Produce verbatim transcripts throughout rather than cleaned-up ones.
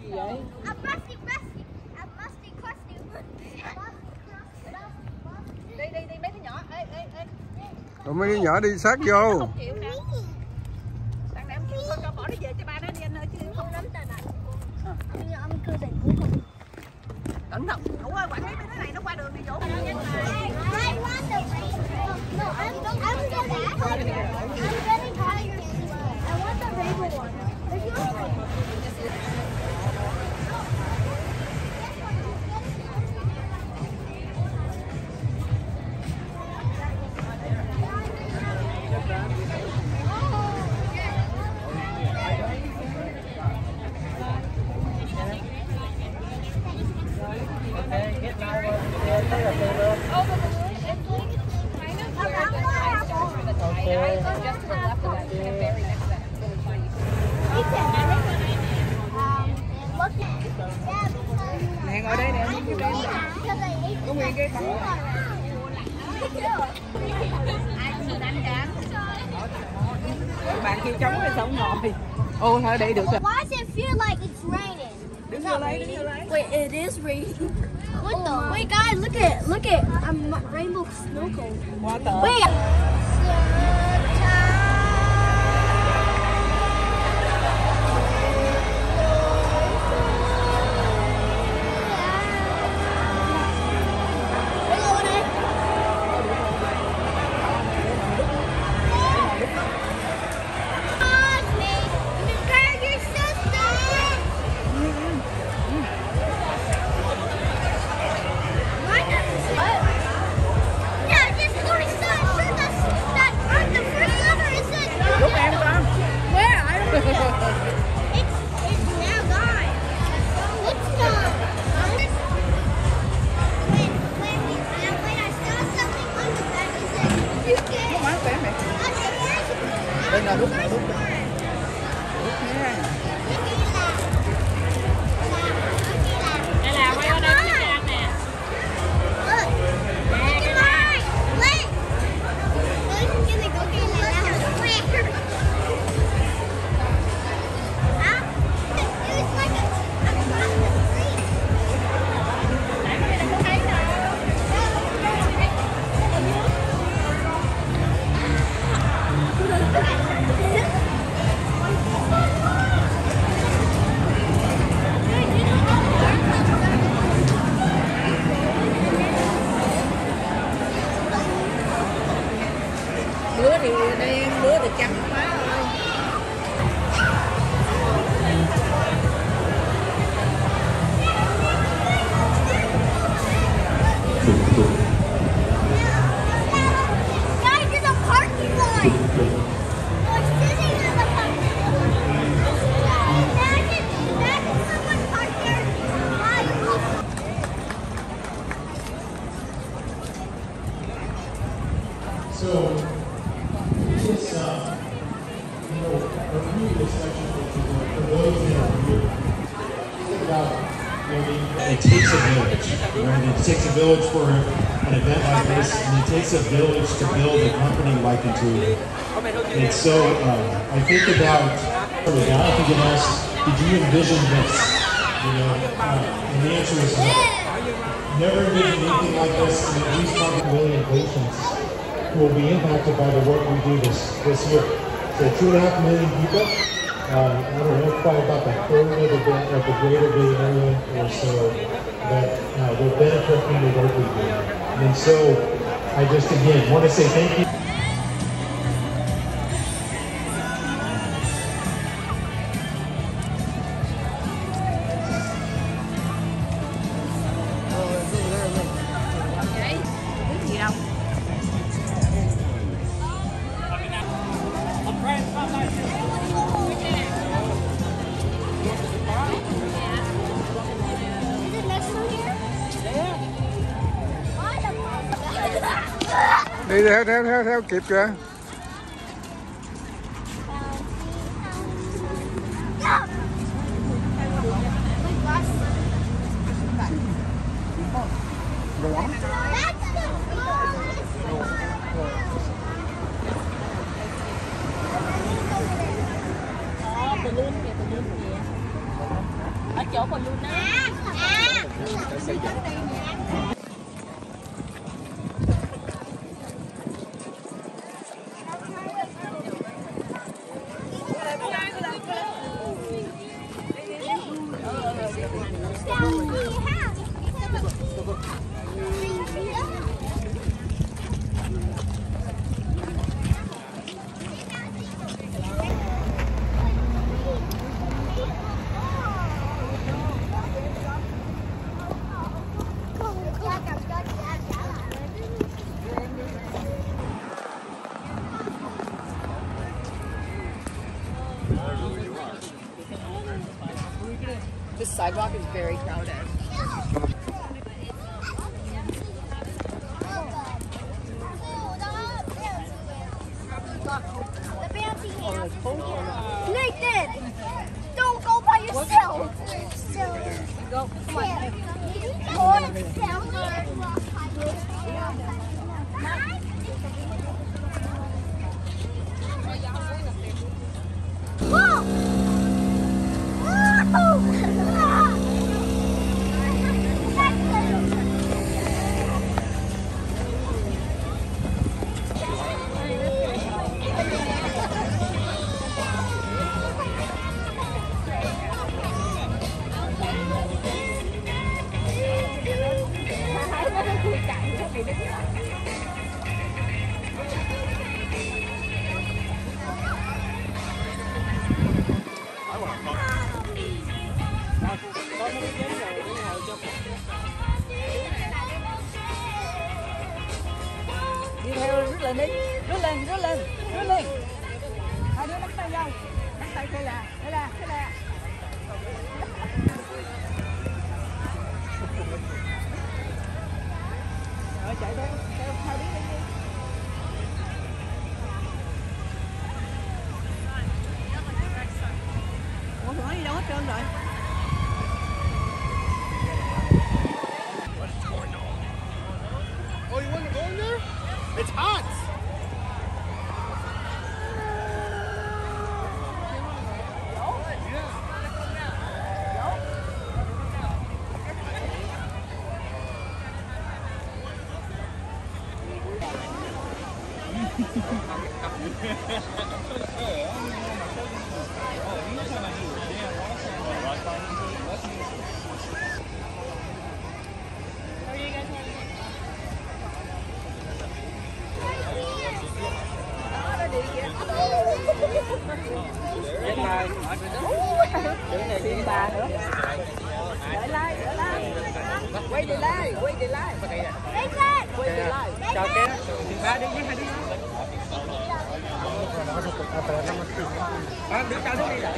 gì vậy? Đi đi đi mấy đứa nhỏ. Ê ê ê. Ủa, mấy đứa nhỏ đi sát vô. Không chịu nè. Đang đem kêu con cho bỏ nó về cho ba nó đi anh ơi chứ không đánh ta nè. Cẩn thận. Ủa quản lý mấy đứa này nó qua đường đi chỗ. Nè ngồi đây nè, có nguyên cái con. Bạn kia trống cái sống ngồi. Ô thôi đây được rồi. Why does it feel like it's raining? Đứng vô lấy, đứng vô lấy. Wait, it is raining. What the? Wait, guys, look at look at um, rainbow snow cone. Quá tờ. Wait. Đây là lúc này lúc này. Lúc nha. Đây là quay qua đây cho anh nè. Lứa thì đen, lứa thì trắng quá rồi. Guys, there's a parking lot. We're sitting in the parking lot. Imagine, imagine someone parked there. So, it's, uh, you know, a really section for those that are here. Think about, you know, it takes a village, right? It takes a village for an event like this, and it takes a village to build a company like Intuitive. And so, uh, I think about, I think it asks, did you envision this? You know, uh, and the answer is no. Never envisioned anything like this, and at least one million patients will be impacted by the work we do this this year. So two and a half million people, uh, I don't know, probably about a third of the, of the greater Bay Area or so that uh, will benefit from the work we do. And so I just, again, want to say thank you. Đi theo theo theo theo kịp kìa. Ở chỗ còn luôn á. This sidewalk is very crowded. Nathan, don't go by yourself. Go. Come Đi theo rút lên đi, rút lên, rút lên, rút lên. Hai đứa nắm tay nhau, nắm tay thế là, thế là, thế là. Rồi chạy theo, theo hai đứa đi. Ủa tụi nó đi đâu hết trơn rồi? Oh, you want to go in there? It's hot. Phiên bà nữa. Đợi like, đợi like. Quay để like, quay để like. Quay để like. Chào ké. Phiên bà đi với hai đứa. Ba đứa chào đứa đi lại.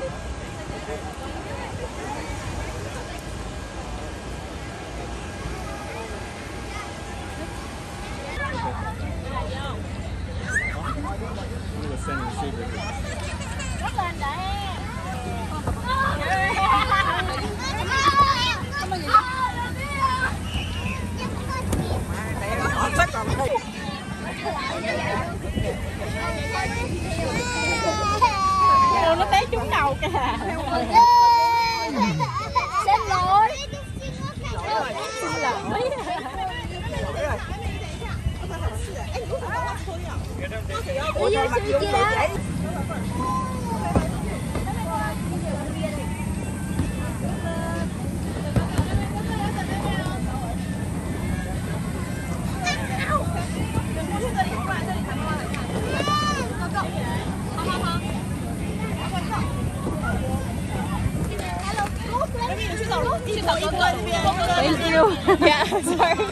Rất là đẹp. Ồ, nó té trúng đầu kìa. Xin lỗi. Xin lỗi. Ủa sao mặt dung vậy? Thank you. Yeah, sorry.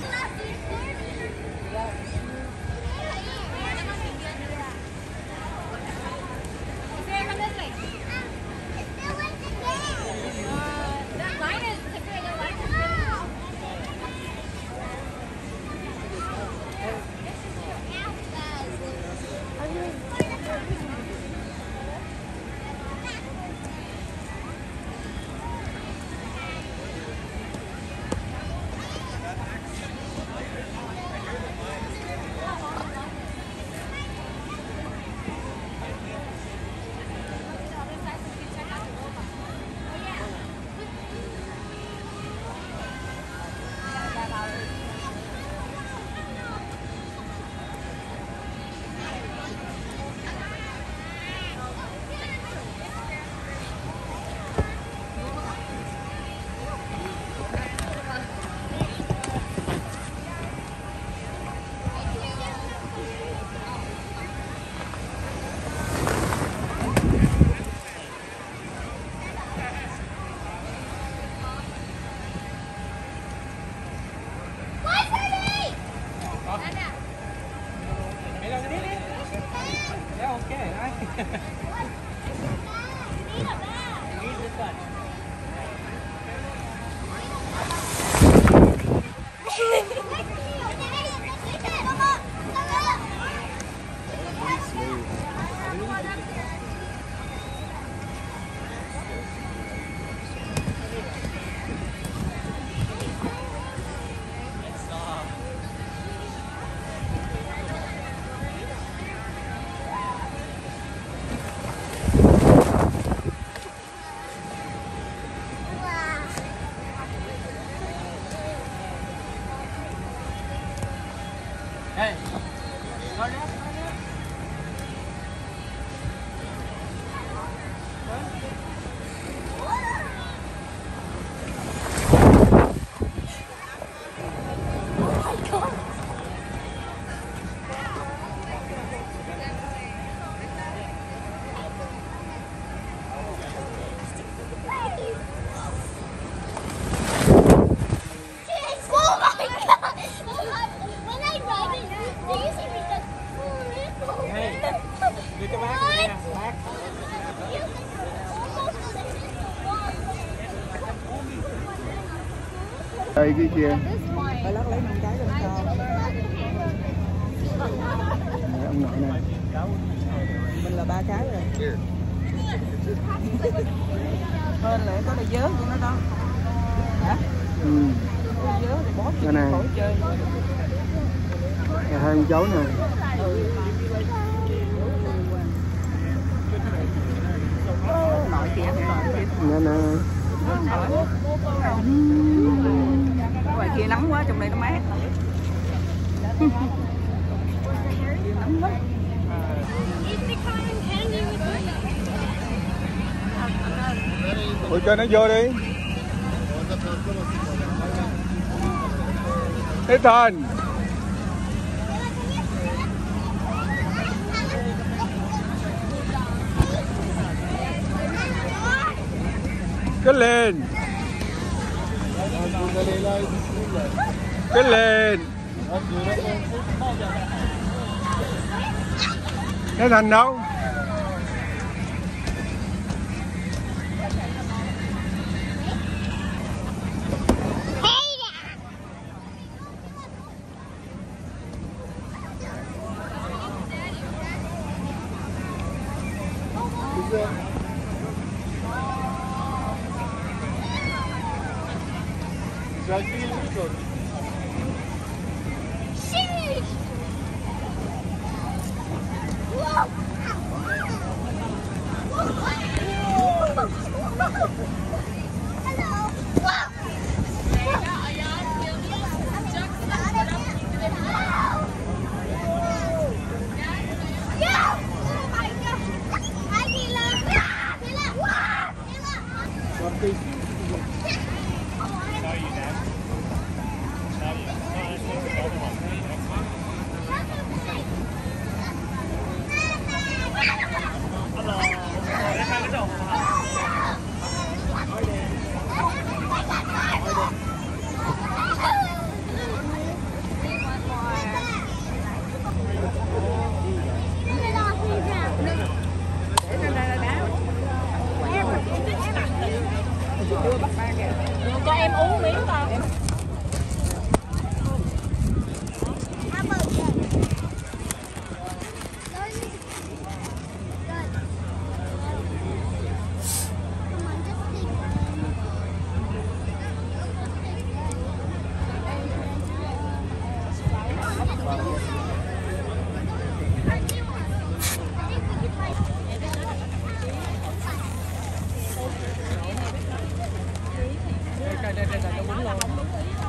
Hey, go there. Đưa cho bác nha, bác. Đây cái kia. Phải lắc lấy năm cái rồi sao? Ông nội này. Mình là ba cái rồi. Hơn lại có là dớ của nó đó. Hả? Ừ. Dớ thì bó Đây nè. khỏi chơi. Là hai con cháu nè. Nội kìa, nội kìa. Nè nè. Ngoài kia nắng quá, trong đây nó mát. Nắng quá. Ủa cho nó vô đi. Thế Thành. Cái lên. Cái lên. Thế Thành đâu? Cho em uống miếng con. Đây đây đây, nó quấn luôn.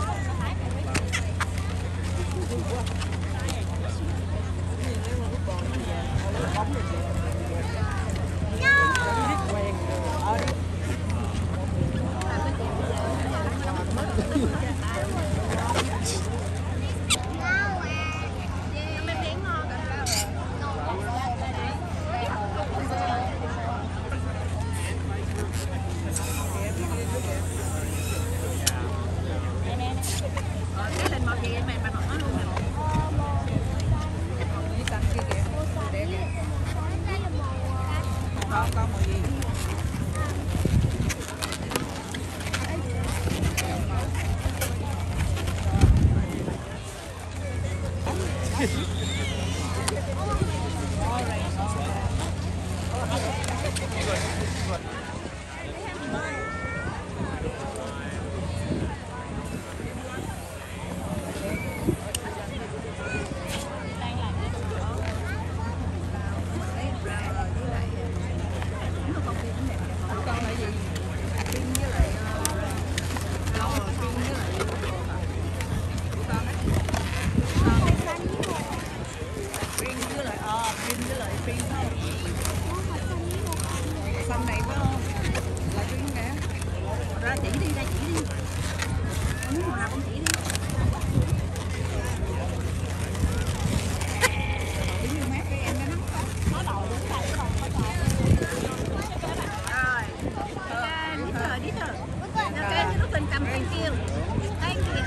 you. Thank you.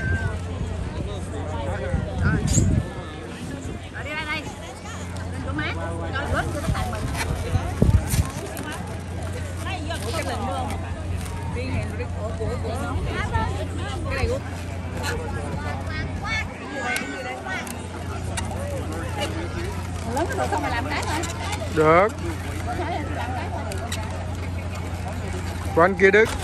Rồi đi đây đây. Lên chỗ má. Rồi bớt cho nó thành mình. Ủa cái lệnh luôn. Riêng hẹn rồi của của của nó. Cái này của lớn rồi không mà làm cái thôi. Được. Quán kia Đức.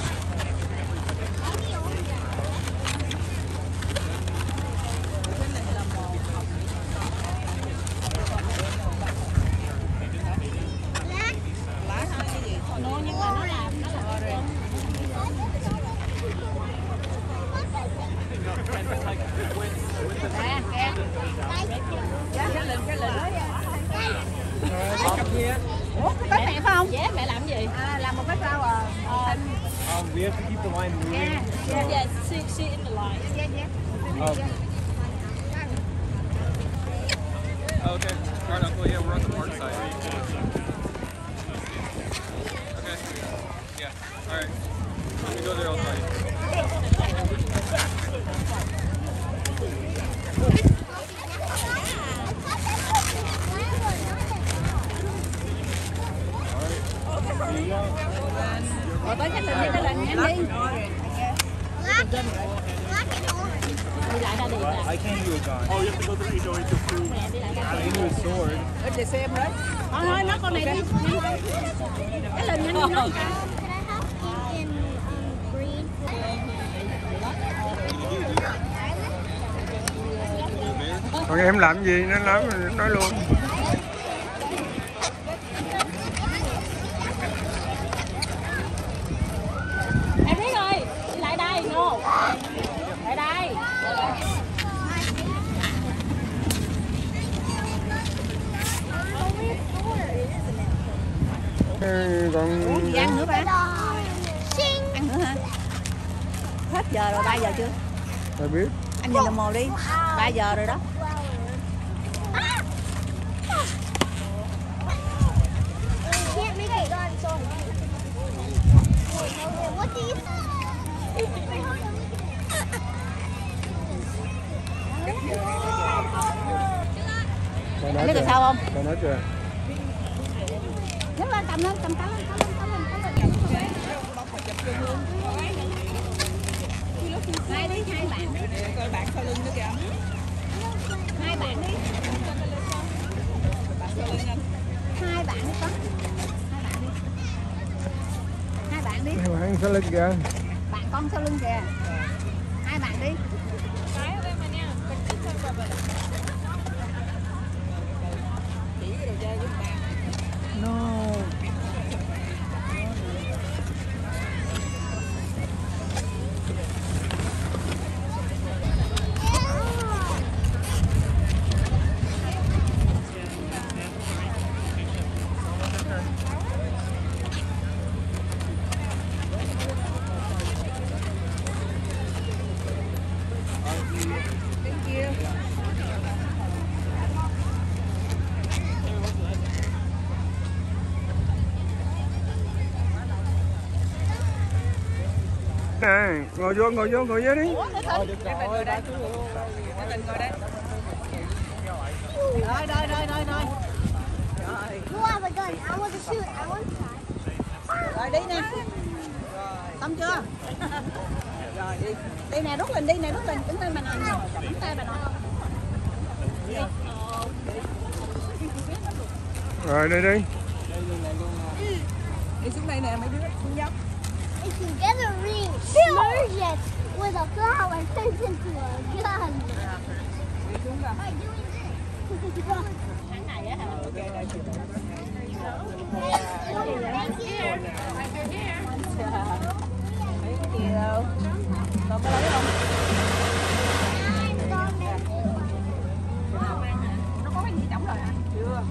Ủa, tới mẹ phải không? Dạ, mẹ làm gì? À, làm một cái rau à. Um, we have to keep the line moving. Yeah, yeah, yeah. Sit, sit in the line. Yeah, yeah. Um, okay. All right, Uncle. Yeah, we're on the park side. Okay. Yeah. All right. When we go there, I'll tell you. Rồi tới cái lệnh đi, cái lệnh nhanh đi. Đi lại ra đi. I can't do it, John. Oh, you have to go through H O H approved. I need a sword. Ít để xem đấy. Thôi thôi, nó con này đi. Cái lệnh nhanh đi nó. Còn em làm gì nó nói nói luôn. Em biết rồi, đi lại đây, no. Lại đây. Còn Ủa gì ăn nữa ba? Ăn nữa hả? Hết giờ rồi, ba giờ chưa? tôi biết. Anh nhìn đồng hồ đi, ba giờ rồi đó. Bà Anh biết là sao không? Bà nói chưa? Nhấc lên, cầm lên, cầm cá lên, cá lên, cá lên, cá lên. Hai đi, hai bạn đi. Coi bạn sau lưng nữa kìa. Hai bạn đi. Hai bạn đi con. Hai bạn đi. Hai bạn đi. Hai bạn sao lên kìa. Bạn con sau lưng kìa. Hai bạn đi. No. Nè, ngồi vô, ngồi vô, ngồi vô đi. Rồi, được rồi. Ngồi đây. Tình ngồi đây. Rồi, rồi, rồi, rồi, rồi. Oh my god, I want to shoot. I want to. Rồi đi nè. Xong chưa? Rồi đi. Đi nè, rút lên đi nè, rút lên. Đứng lên bà nội. Đứng tay bà nội. Rồi đi đi. Đi xuống đây nè mấy đứa, xuống dốc. If you get a ring, smudge it with a flower and turn it into a gun. Đi xuống rồi. By doing this. Tháng này á hả? Ok, rồi. Thank you. Mấy cái gì đâu. Còn có lấy không? Nó có cái gì trống rồi hả? Chưa.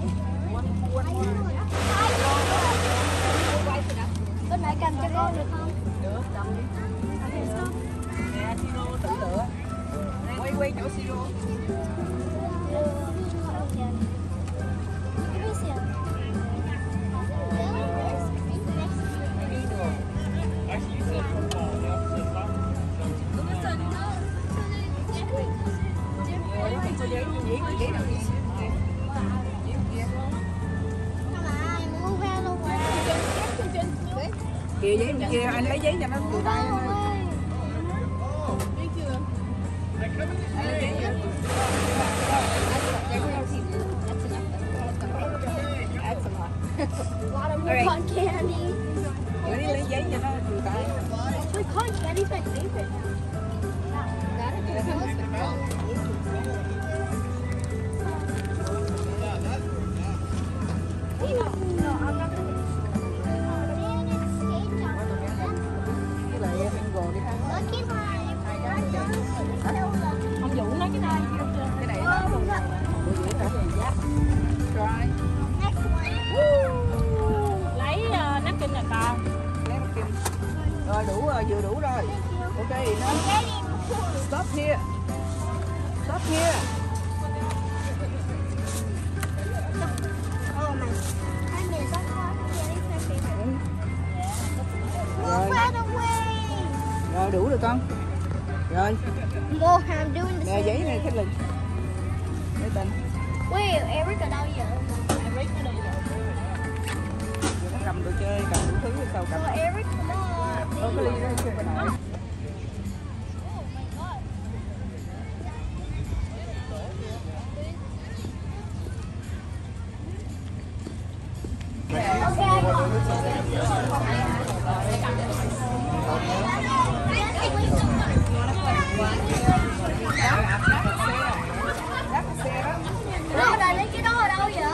Bên này cầm cho con được không? Được, cầm đi. Nè, siro tự lựa. Quay quay chỗ siro. Kìa giấy bên kia, anh lấy giấy cho nó vừa tay. Anh lấy giấy cho. A lot of more cotton candy. Để đi lấy giấy cho nó vừa tay. Wait, cotton candy's my favorite. That is my favorite. No, I'm not gonna. Với lại mango đi ha. Lucky Ông Vũ lấy cái này. Cái này nó còn nào nè. Bữa bữa cả về giáp. Rồi. Lấy uh, napkin nè con. Lấy một kim. Rồi đủ rồi, vừa đủ rồi. Ok, nó stop here. Stop here. Oh my! I miss that cotton candy's my favorite. Rồi. Move out of the way. Rồi đủ rồi con. Rồi. More, I'm doing the Nè same. giấy này cái lần. Để tình. Wait, Eric ở đâu vậy? Eric ở đây rồi. Nó cầm đồ chơi, cầm đủ thứ rồi sao cầm. Oh, Eric, come on. Có cái ly đó chưa bà nội. Okay, I Đâu là lấy cái đó ở đâu vậy?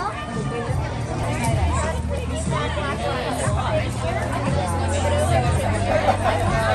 Rồi.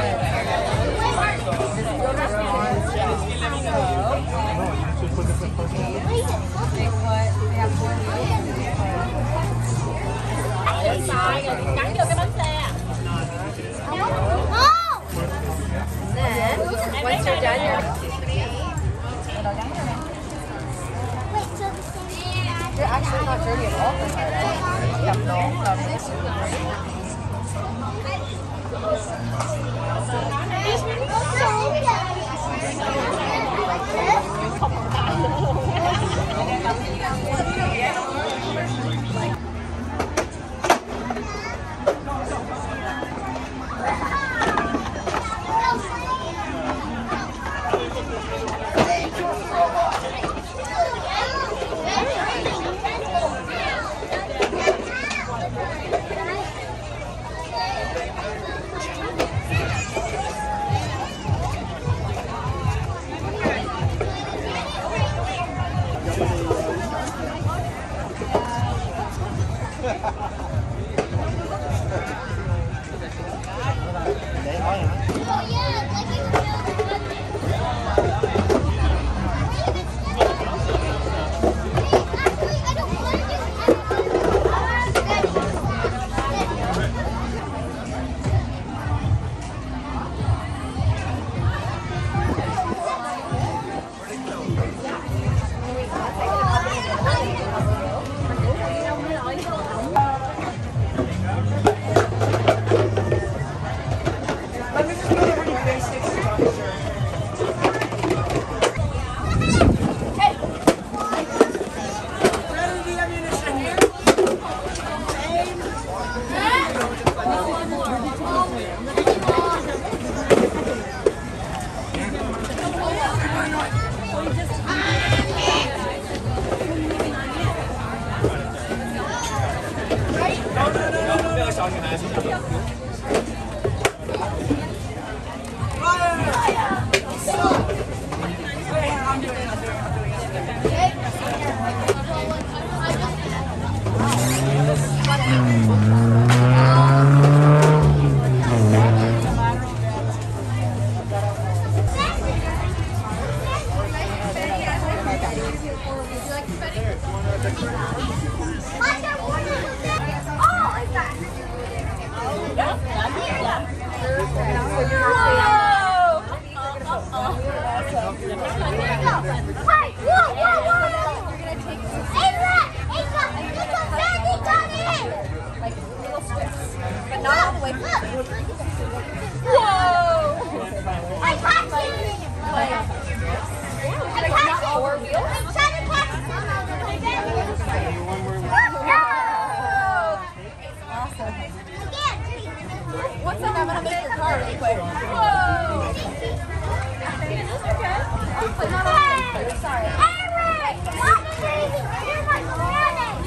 Sam, I'm gonna make your car really quick. Whoa! Those are good. Oh, but not all. Sorry. Eric! Stop breathing! You're my planet!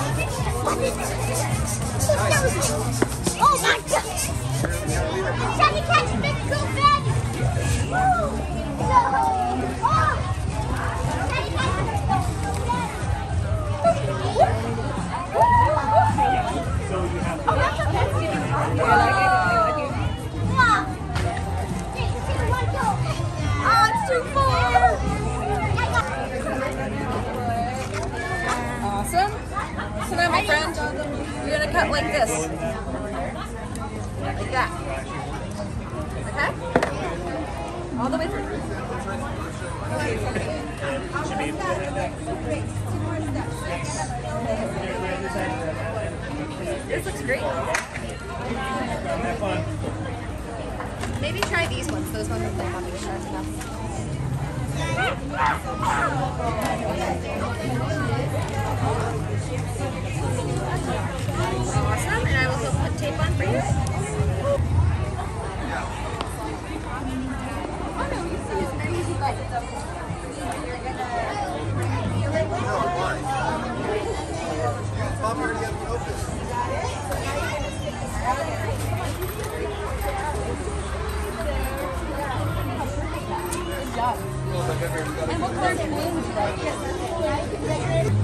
Oh my god! Shall we catch big cool fish? Woo! So, oh! Shall we catch big cool fish? Oh, that's okay. Yeah. Three, two, one, go. Oh, it's too far. Awesome. So now, my friend, you're gonna cut like this. Like that. Okay? All the way through. This looks great. Maybe try these ones. Those ones look like not sharp enough. Awesome, and I will also put tape on for you. Oh no, you see it's very easy light. You're Good job. And what color balloon would you like?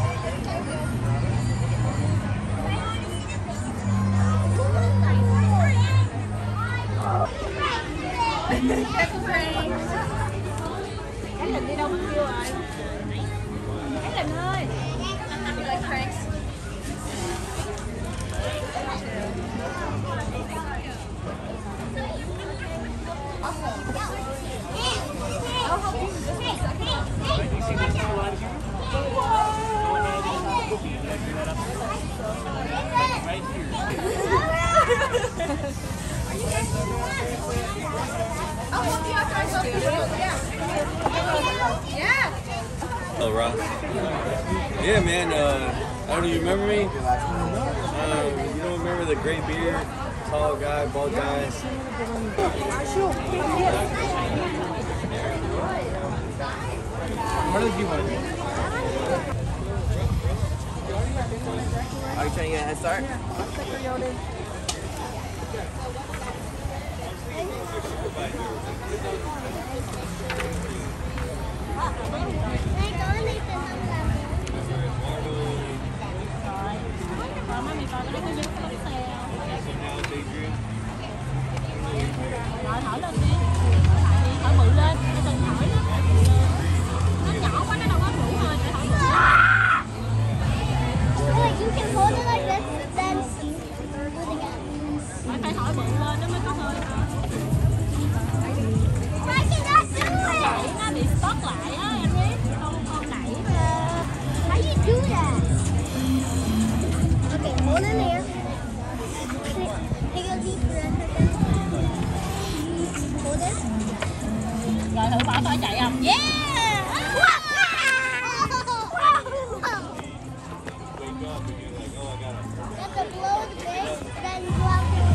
Check the frame. Cái lần đi đâu mất tiêu rồi. Cái lần ơi. You like pranks? I'll help you just a second. I'll help you after I help you. Yeah. Yeah. Oh, Ross. Yeah, man. Uh, I don't know. You remember me? Um, you don't remember the gray beard, tall guy, bald guy? What did you want to do? Are you trying to get a head start? Rồi thở lên đi. Thở bự lên, đừng thở đó. Nó nhỏ quá nó đâu có đủ hơi để thở bự. Wait, you can hold it like this, then do it again. Phải phải thở bự lên nó mới có hơi. Why cannot do it? Nó bị stuck lại á, em biết. Không không đẩy. How do you do that? Okay, hold in there. Take a deep breath again. Hold it. Rồi thử bỏ phải chạy không? Yeah! You have to blow the base, then you have to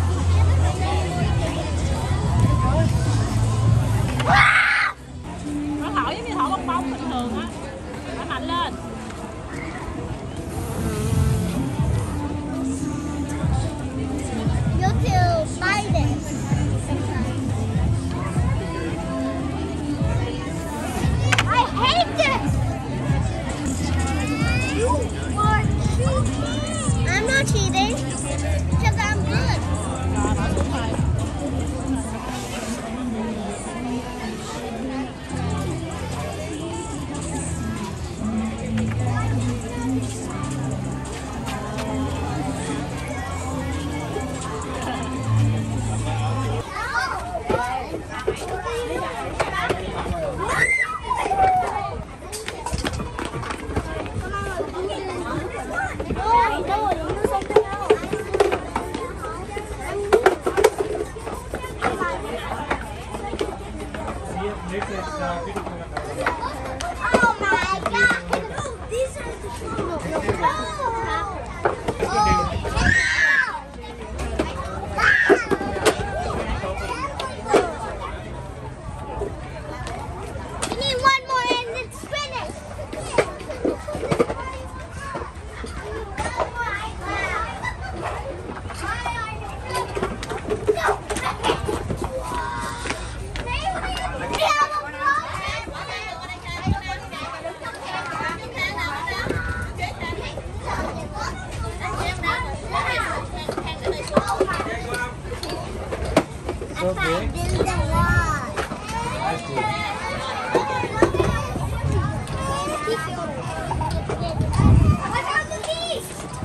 Nó thở giống như thở bong bóng bình thường á. Thở mạnh lên. You have to bite it sometimes. found in the wall. That's cool. What are the keys?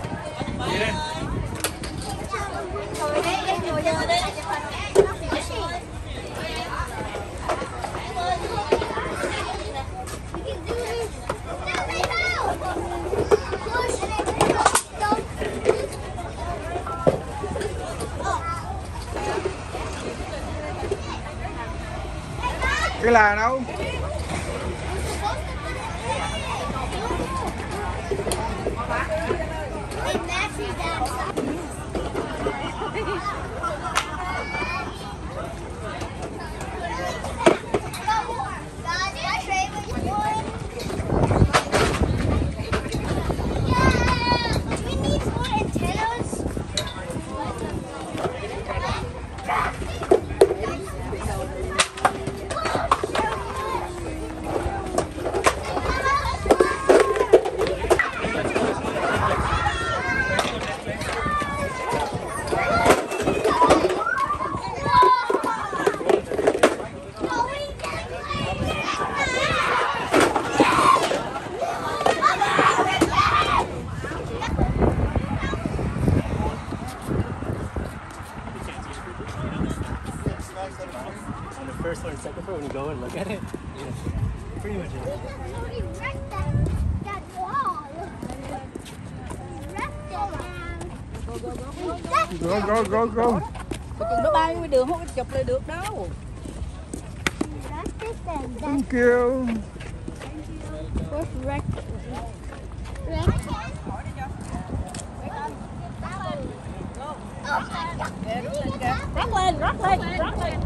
Ngồi đây, đây ngồi đây, ngồi đây. Cái là đâu? On the first floor and second floor when you go and look at it. Yeah. Pretty much it. Go, go, go, go. Chừng nó bay ngoài đường không có chụp lại được đâu. Thank you. Rót lên, rót lên, rót lên.